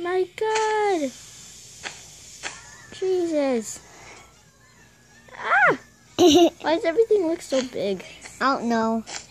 my God. Jesus. Ah! Why does everything look so big? I don't know.